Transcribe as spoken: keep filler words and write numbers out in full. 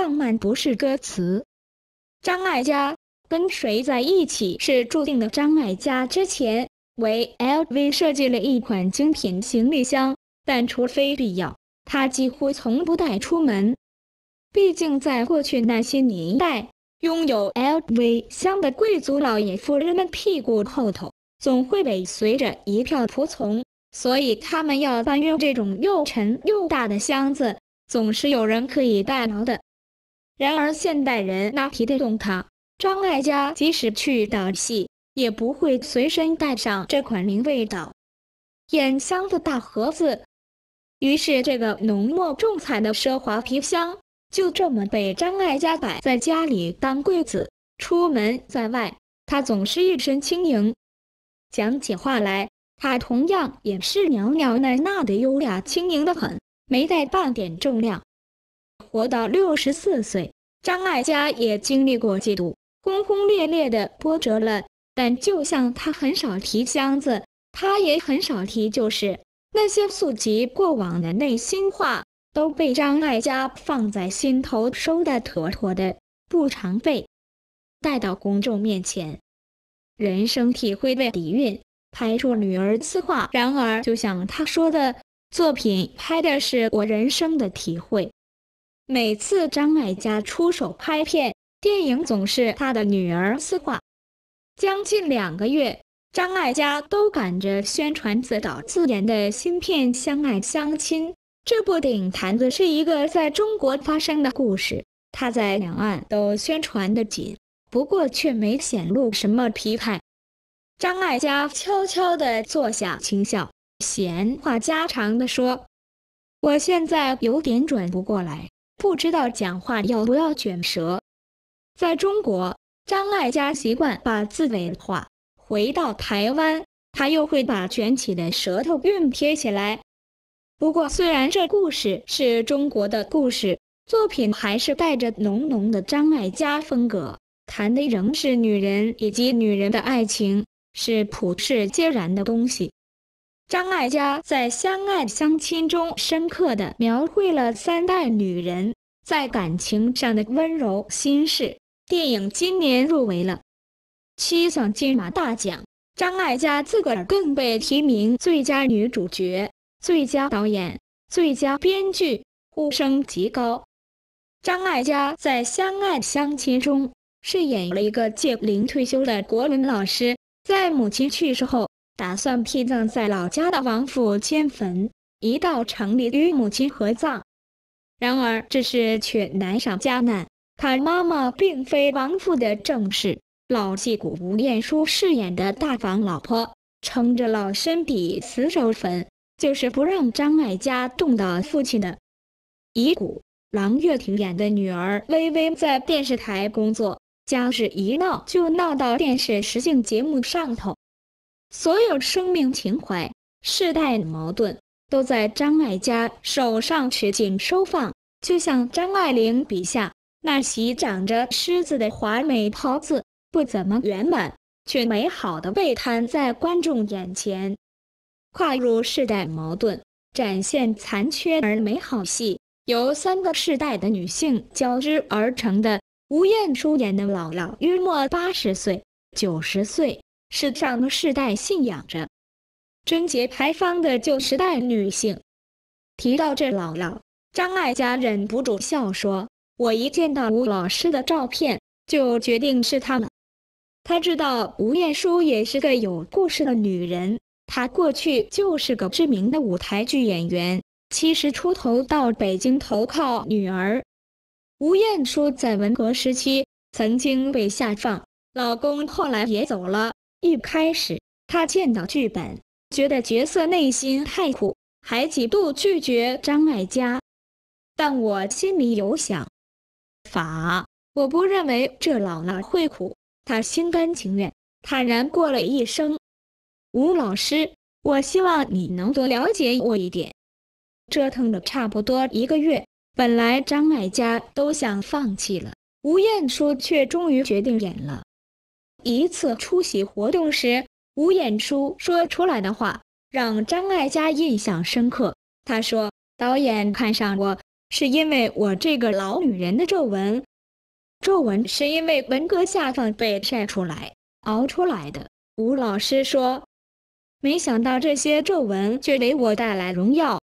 浪漫不是歌词。张艾嘉跟谁在一起是注定的。张艾嘉之前为 L V 设计了一款精品行李箱，但除非必要，他几乎从不带出门。毕竟在过去那些年代，拥有 L V 箱的贵族老爷夫人们屁股后头总会尾随着一票仆从，所以他们要搬运这种又沉又大的箱子，总是有人可以代劳的。然而现代人哪提得动它？张艾嘉即使去导戏，也不会随身带上这款名味道眼箱的大盒子。于是这个浓墨重彩的奢华皮箱就这么被张艾嘉摆在家里当柜子。出门在外，他总是一身轻盈，讲起话来，他同样也是袅袅娜娜的优雅轻盈得很，没带半点重量。活到六十四岁，张艾嘉也经历过几度轰轰烈烈的波折了，但就像他很少提箱子，他也很少提旧事，那些溯及过往的内心话都被张艾嘉放在心头，收得妥妥的，不常背带到公众面前。人生体会的底蕴，拍出女儿私话。然而就像他说的，作品拍的是我人生的体会。每次张艾嘉出手拍片，电影总是他的女儿私话。将近两个月，张艾嘉都赶着宣传自导自演的新片《相爱相亲》。这部电影谈的是一个在中国发生的故事，他在两岸都宣传得紧，不过却没显露什么疲态。张艾嘉悄悄地坐下轻笑，闲话家常地说：“我现在有点转不过来，不知道讲话要不要卷舌。”在中国，张艾嘉习惯把字尾画，回到台湾，他又会把卷起的舌头熨贴起来。不过虽然这故事是中国的故事，作品还是带着浓浓的张艾嘉风格，谈的仍是女人以及女人的爱情，是普世皆然的东西。张艾嘉在《相爱相亲》中深刻地描绘了三代女人在感情上的温柔心事。电影今年入围了七项金马大奖，张艾嘉自个儿更被提名最佳女主角、最佳导演、最佳编剧，呼声极高。张艾嘉在《相爱相亲》中饰演了一个届龄退休的国文老师，在母亲去世后，打算批葬在老家的王府迁坟，一到城里与母亲合葬。然而这事却难上加难，他妈妈并非王府的正室，老戏骨吴彦姝饰演的大房老婆，撑着老身体死守坟，就是不让张艾嘉动到父亲的遗骨。郎月婷演的女儿微微在电视台工作，家事一闹就闹到电视实境节目上头。所有生命情怀、世代矛盾都在张艾嘉手上持紧收放，就像张爱玲笔下那袭长着狮子的华美袍子，不怎么圆满，却美好的被摊在观众眼前。跨入世代矛盾，展现残缺而美好戏，由三个世代的女性交织而成的。吴彦姝演的姥姥约莫八十岁、九十岁，是上个世代信仰着贞洁牌坊的旧时代女性。提到这姥姥，张艾嘉忍不住笑说：“我一见到吴老师的照片，就决定是她了。”他知道吴彦姝也是个有故事的女人，她过去就是个知名的舞台剧演员，七十出头到北京投靠女儿。吴彦姝在文革时期曾经被下放，老公后来也走了。一开始她见到剧本，觉得角色内心太苦，还几度拒绝张艾嘉。但我心里有想法，我不认为这姥姥会苦，她心甘情愿，坦然过了一生。吴老师，我希望你能多了解我一点。折腾了差不多一个月，本来张艾嘉都想放弃了，吴彦姝却终于决定演了。一次出席活动时，吴彦姝说出来的话让张艾嘉印象深刻。他说：“导演看上我， 是因为我这个老女人的皱纹。皱纹是因为文革下放被晒出来、熬出来的。吴老师说，没想到这些皱纹却给我带来荣耀。